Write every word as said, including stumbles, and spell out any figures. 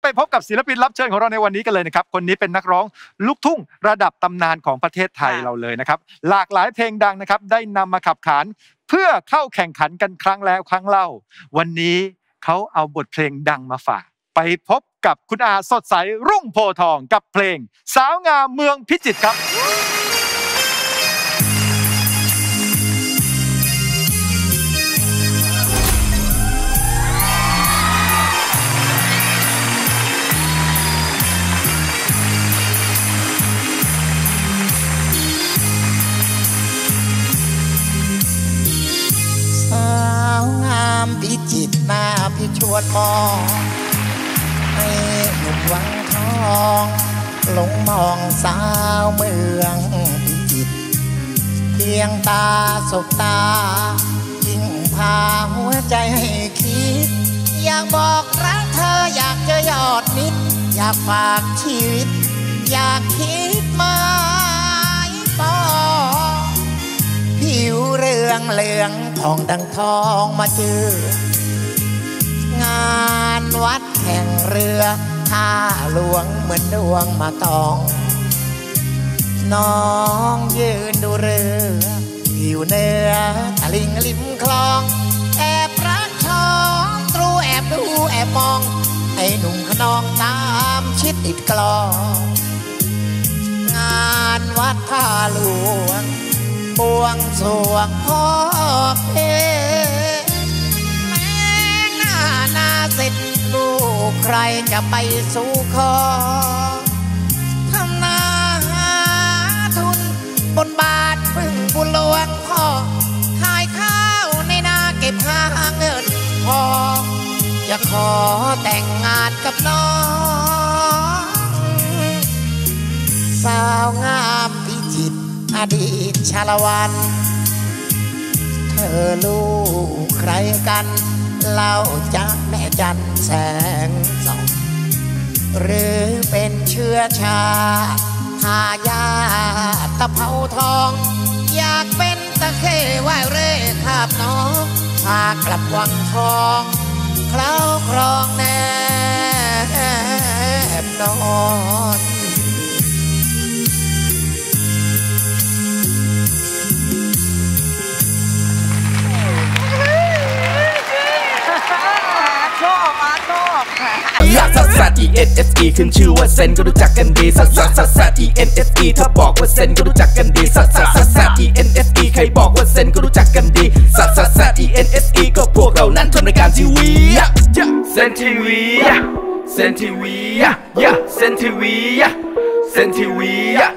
ไปพบกับศิลปินรับเชิญของเราในวันนี้กันเลยนะครับคนนี้เป็นนักร้องลูกทุ่งระดับตำนานของประเทศไทยเราเลยนะครับหลากหลายเพลงดังนะครับได้นำมาขับขานเพื่อเข้าแข่งขันกันครั้งแล้วครั้งเล่าวันนี้เขาเอาบทเพลงดังมาฝากไปพบกับคุณอาสดใสรุ่งโพทองกับเพลงสาวงามเมืองพิจิตรครับสาวงามพิจิตรหน้าพี่ชวนมองให้หนุ่มวังทองหลงมองสาวเมืองพิจิตรเพียงตาสบตายิ่งพาหัวใจให้คิดอยากบอกรักเธออยากเจอยอดมิตรอยากฝากชีวิตอยากคิดมาปองผิวเรืองเลืองทองดังทองมาเจองานวัดแข่งเรือท่าหลวงเหมือนดวงมาตองน้องยืนดูเรืออยู่เนื้อตะลิงริมคลองแอบรักชองตรูแอบดูแอบมองไอ้หนุ่มขนองตามชิดติดกลองงานวัดท่าหลวงบวงสรวงพ่อเพแม่หน้าหน้าเสร็จลูกใครจะไปสู่ขอทำนาหาทุนบนบาทพึ่งบุญหลวงพ่อขายข้าวในนาเก็บหาเงินพอจะขอแต่งงานกับน้องสาวงามพิจิตรอดีตชาละวันเธอลูกใครกันเล่าจะแม่จันแสงส่องหรือเป็นเชื้อชาหายาตะเภาทองอยากเป็นตะเข้ว่ายเร่ขาบน้องพากลับวังทองเคล้าครองแนบนอนลักซัสซัส E N S E ขึ้นชื่อว่าเซนก็รู้จักกันดีซัสซัสซัสซัส E N S E ถ้าบอกว่าเซนก็รู้จักกันดีซัสซัสซัสซัส E N S E ใครบอกว่าเซนก็รู้จักกันดีซัสซัสซัส E N S E ก็พวกเรานั้นทำรายการทีวีเซนทีวีเซนทีวีเซนทีวีเซนทีวี